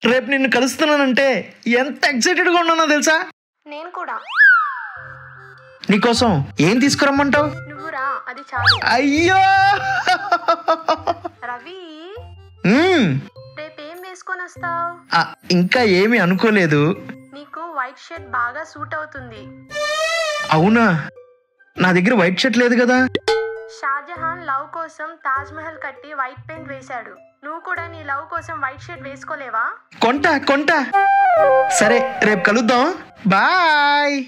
రేపు నిన్ను కలుస్తున్నానంటే ఎంత ఎక్సైటెడ్గా ఉన్నానో తెలుసా? నేను కూడా. నీకోసం ఏం తీసుకురమ్మంటావు? నువ్వు రా, అది చాలు. అయ్యో రవి, రేపేం వేసుకొని వస్తావు? ఇంకా ఏమి అనుకోలేదు. నీకు వైట్ షర్ట్ బాగా సూట్ అవుతుంది. అవునా? నా దగ్గర వైట్ షర్ట్ లేదు కదా. షాజహాన్ లవ్ కోసం తాజ్ మహల్ కట్టి వైట్ పెయింట్ వేశాడు. నువ్వు కూడా నీ లవ్ కోసం వైట్ షర్ట్ వేసుకోలేవా? కొంటా. సరే, రేపు కలుద్దాం. బాయ్.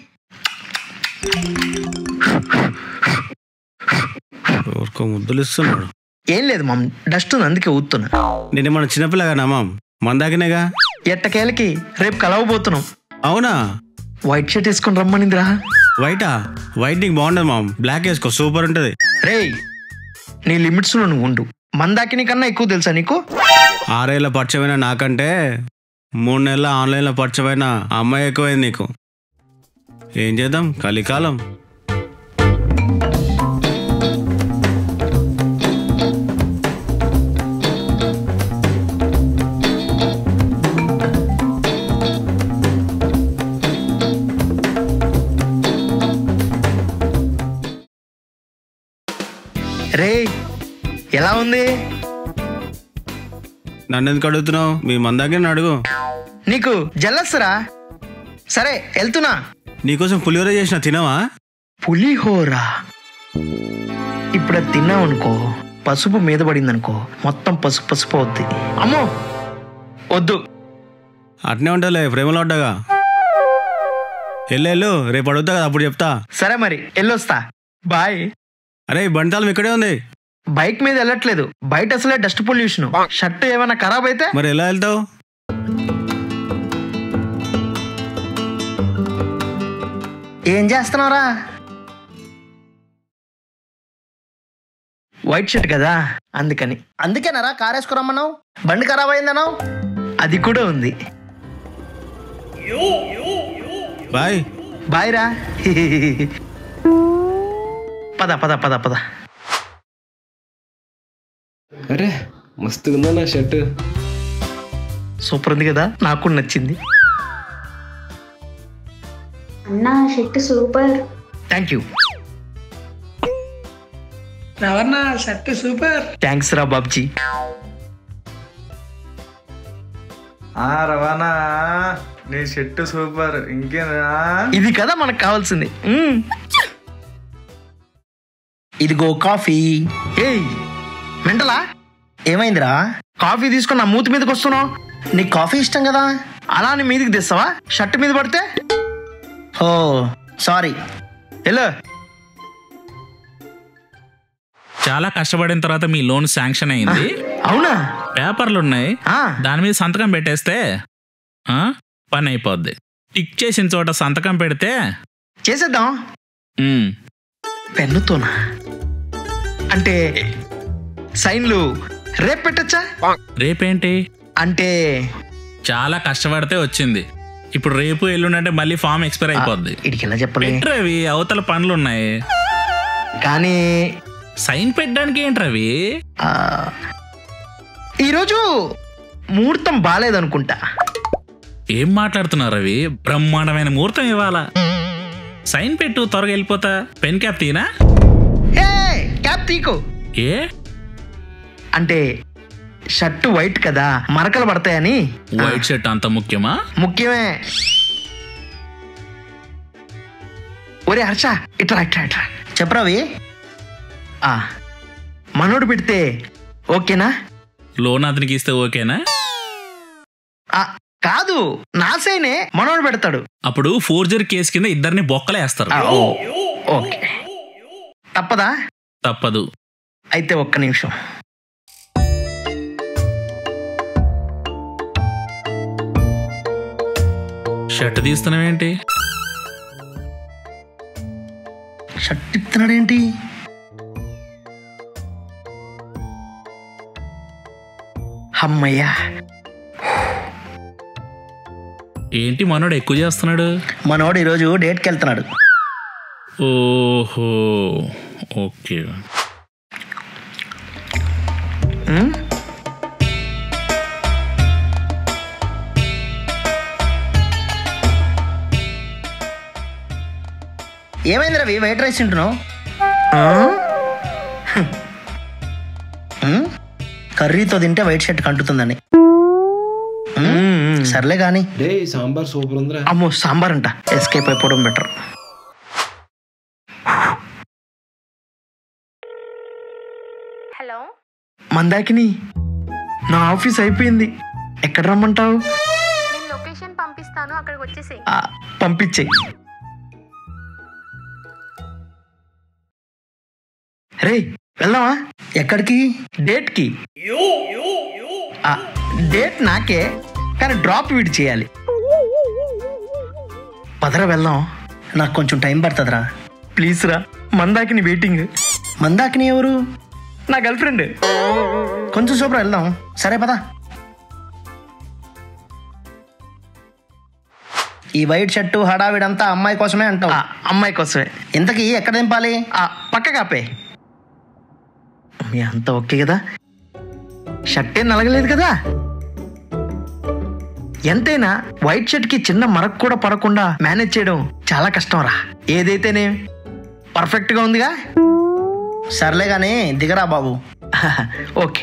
ముద్దులు ఇస్తున్నాడు. ఏం లేదు మామ్, డస్ట్ ఉంది, అందుకే ఊతున్నా. నేను మన చిన్నపిల్లగానా మామ్? మందాకినేగా. ఎట్టకేలకి రేపు కలవబోతున్నాం. అవునా? వైట్ షర్ట్ వేసుకొని రమ్మనిందిరా. వైటా? వైట్ నీకు బాగుండదు మామ్, బ్లాక్ వేసుకో, సూపర్ ఉంటది. రేయ్, నీ లిమిట్స్ లో నువ్వు ఉండు. మందాకిని కన్నా ఎక్కువ తెలుసా నీకు? 6 ఏళ్ళ పరిచయమైన నాకంటే 3 నెలల ఆన్లైన్లో పరిచయమైన అమ్మాయి ఎక్కువైంది నీకు. ఏం చేద్దాం, కలికాలం. రే, ఎలా ఉంది? నన్ను ఎందుకు అడుగుతున్నావు? మీ మందాకిని అడుగు. నీకు జల్లస్రా. సరే, వెళ్తున్నా. నీకోసం పులిహోర చేసిన, తినవా? పులిహోర ఇప్పుడు తిన్నావనుకో, పసుపు మీద పడిందనుకో, మొత్తం పసుపు అవుద్ది. అమ్మో వద్దు. అట్నే ఉంటలే, ప్రేమలో అడ్డగా. వెళ్ళు, రేపు అడుగుతా కదా, అప్పుడు చెప్తా. సరే మరి, వెళ్ళొస్తా. బాయ్. అరే, బండితాళం ఇక్కడే ఉంది. బైక్ మీద వెళ్ళట్లేదు, బయట అసలే డస్ట్ పొల్యూషన్. షర్ట్ ఏమైనా ఖరాబ్ అయితే మరి ఎలా వెళ్తావు? ఏం చేస్తున్నావురా? వైట్ షర్ట్ కదా, అందుకేనరా కార్ వేసుకురమ్మన్నావు. బండి ఖరాబ్ అయిందన్నావు, అది కూడా ఉంది. బాయ్. బాయ్ రా. పద పద పద పద. అరే, మస్తుగా ఉందా నా షర్ట్? సూపర్ ఉంది కదా, నాకు కూడా నచ్చింది. అన్నా, షర్ట్ సూపర్. Thank you. రవణ, షర్ట్ సూపర్. థ్యాంక్స్ రా బాబ్జీ. రవాణా, నీ షర్ట్ సూపర్. ఇంకేనా? ఇది కదా మనకు కావాల్సింది. ఇదిగో కాఫీ. ఏయ్ మెంటలా, ఏమైందిరా? కాఫీ తీసుకుని నా మూతి మీదకి వస్తున్నావు. నీకు కాఫీ ఇష్టం కదా, అలా నీ మీదకి తెస్తావా? షర్ట్ మీద పడితే? ఓ సారీ. హలో, చాలా కష్టపడిన తర్వాత మీ లోన్ శాంక్షన్ అయింది. అవునా? పేపర్లు ఉన్నాయి, దాని మీద సంతకం పెట్టేస్తే పని అయిపోద్ది. టిక్ చేసిన చోట సంతకం పెడితే చేసేద్దాం. పెన్నుతోనా? అంటే సైన్లు రేపు పెట్టచ్చా? రేపేంటి అంటే చాలా కష్టపడితే వచ్చింది. ఇప్పుడు రేపు ఎల్లుండంటే మళ్ళీ ఫామ్ ఎక్స్పైర్ అయిపోద్ది. ఇడికి ఎలా చెప్పలే? రవి, అవతల పనులు ఉన్నాయి కానీ సైన్ పెట్టడానికి ఏంటి రవి? ఈరోజు ముహూర్తం బాలేదనుకుంటా. ఏం మాట్లాడుతున్నారు రవి? బ్రహ్మాండమైన ముహూర్తం ఇవ్వాలా. సైన్ పెట్టు, త్వరగా వెళ్ళిపోతా. పెన్ క్యాప్ తీనా? క్యాప్ తీకు. ఏ అంటే షర్ట్ వైట్ కదా, మరకలు పడతాయని. వైట్ షర్ట్ అంత ముఖ్యమా? ముఖ్యమే. ఒరే హర్ష, ఇట్రా ఇట్రా ఇట్రా. చెప్పరావి, మనోడు పెడితే ఓకేనా? లోన్ అతనికి ఇస్తే ఓకేనా? కాదు, నా సైనే మనోడు పెడతాడు. అప్పుడు ఫోర్జరీ కేసు కింద ఇద్దరిని బొక్కలేస్తారు. ఓకే, తప్పదా? తప్పదు. అయితే ఒక్క నిమిషం. షర్ట్ తీస్తున్నావేంటి? షర్ట్ ఇస్తున్నాడేంటి? అమ్మయ్యా. ఏంటి మనోడు ఎక్కువ చేస్తున్నాడు? మనోడు ఈరోజు డేట్కి వెళ్తున్నాడు. ఓహో, ఓకే. ఏమైంది రవి వైట్ రైస్ తింటున్నావు? కర్రీతో తింటే వైట్ షర్ట్ కంటుతుందని. సర్లే కానీ. రే సాంబార్ సూపర్ ఉందిరా. అమ్మో సాంబార్ అంట, ఎస్కేప్ అయిపోవడం బెటర్. హలో, మందాకిని, నా ఆఫీస్ అయిపోయింది. ఎక్కడ రమ్మంటావు? నేను లొకేషన్ పంపిస్తాను, అక్కడికి వచ్చేసేయ్. పంపించేయి. రే వెళ్దామా? ఎక్కడికి? డేట్కి. డేట్ నాకే, కానీ డ్రాప్ వీడి చేయాలి. పదరా వెళ్దాం. నాకు కొంచెం టైం పడుతుందిరా. ప్లీజ్ రా. మందాకిని వెయిటింగ్. మందాకిని ఎవరు? నా గర్ల్ ఫ్రెండ్. కొంచెం సూపర్ వెళ్దాం. సరే పదా. ఈ వైట్ షర్టు హడావిడంతా అమ్మాయి కోసమే అంటావు? అమ్మాయి కోసమే. ఇంతకీ ఎక్కడ దింపాలి? పక్క కాపే. మీ అంతా ఓకే కదా? షర్ట్ ఏం నలగలేదు కదా? ఎంతైనా వైట్ షర్ట్ కి చిన్న మరక కూడా పడకుండా మేనేజ్ చేయడం చాలా కష్టం రా. ఏదైతేనే పర్ఫెక్ట్ గా ఉందిగా. సర్లే గానీ దిగరా బాబు. Okay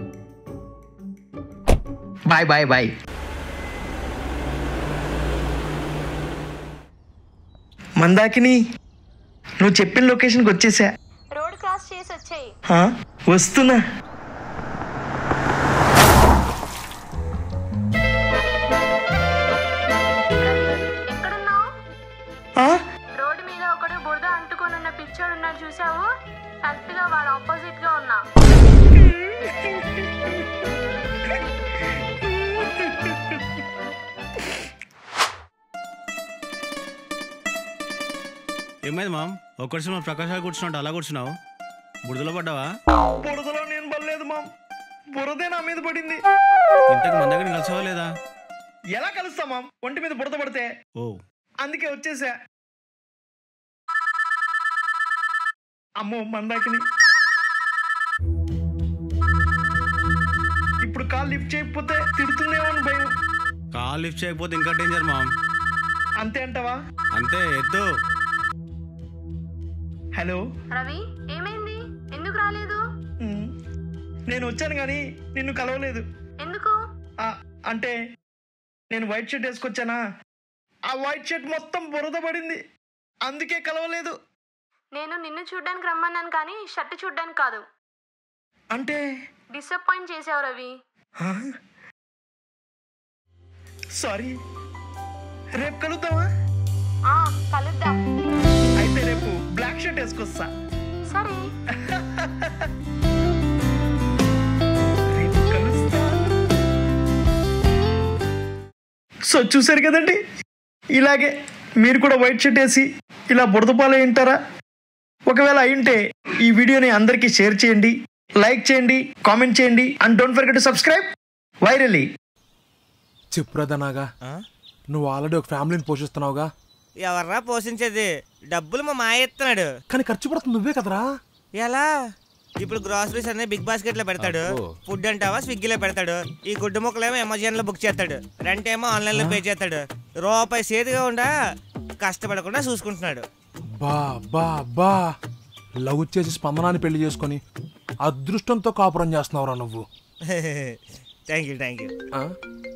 bye bye bye. Mandakini, నువ్వు చెప్పిన లొకేషన్కి వచ్చేసా. రోడ్ క్రాస్ చేసి వచ్చేయి. వస్తున్నా. రోడ్డు మీద ఒకడు బురద అంటుకొని ఉన్న పిక్చర్ ఉన్నాడు చూసావు? కరెక్ట్ గా వాడు ఆపోజిట్ గా ఉన్నా. ఏమైంది మామ్? ఒక్కటి మన ప్రకాశాలు కూర్చున్నావు, అలా కూర్చున్నావు. బురదలో పడ్డావా? బురదలో నేను పడలేదు మామ్, బురదే నా మీద పడింది. ఇంతకు మన దగ్గర కలిసావా లేదా? ఎలా కలుస్తా మామ్, ఒంటి మీద బురద పడితే. ఓ అందుకే వచ్చేసా. అమ్మో మందాకిని, ఇప్పుడు కాల్ లిఫ్ట్ చేయకపోతే తిడుతుందేమో అని భయం. కాల్ లిఫ్ట్ చేయకపోతే ఇంకా డేంజర్ మామ్. అంతే అంటావా? అంతే, ఎత్తు. హలో రవి, ఏమైంది? ఎందుకు రాలేదు? నేను వచ్చాను కానీ నిన్ను కలవలేదు. ఎందుకు? అంటే నేను వైట్ షర్ట్ వేసుకొచ్చానా, ఆ వైట్ షర్ట్ మొత్తం బురద పడింది, అందుకే కలవలేదు. నేను నిన్ను చూడ్డానికి రమ్మన్నాను కానీ షర్ట్ చూడ్డానికి కాదు. అంటే డిసప్పాయింట్ చేసావు రవి. సారీ. రేపు కలుద్దామా? కలుద్దాం. అయితే రేపు బ్లాక్ షర్ట్ వేసుకొస్తా. సరే. రేపు కలుస్తా. సో చూసారు కదండి, ఇలాగే మీరు కూడా వైట్ షర్ట్ వేసి ఇలా బురదపాలు అయింటారా? ఒకవేళ అయింటే ఈ వీడియోని అందరికీ షేర్ చేయండి, లైక్ చేయండి, కామెంట్ చేయండి, and don't forget to subscribe వైరల్లీ. చెప్పురాదనాగా, నువ్వు ఆల్రెడీ ఒక ఫ్యామిలీని పోషిస్తున్నావుగా. ఎవర్రా పోషించేది? డబ్బులు మా మాయ ఇస్తున్నాడు, కానీ ఖర్చు పడుతుంది నువ్వే కదరా. ఎలా? ఇప్పుడు గ్రాసరీస్ అనే బిగ్ బాస్కెట్ లో పెడతాడు, ఫుడ్ అంటావా స్విగ్గీలో పెడతాడు, ఈ గుడ్డు ముక్కలేమో అమెజాన్ లో బుక్ చేస్తాడు, రెంట్ ఏమో ఆన్లైన్ లో పే చేస్తాడు. రూపాయి సేదుగా ఉండా కష్టపడకుండా చూసుకుంటున్నాడు. బా బా బా, లవ్ చేసి స్పందనాన్ని పెళ్లి చేసుకొని అదృష్టంతో కాపురం చేస్తున్నావురా నువ్వు. Thank you.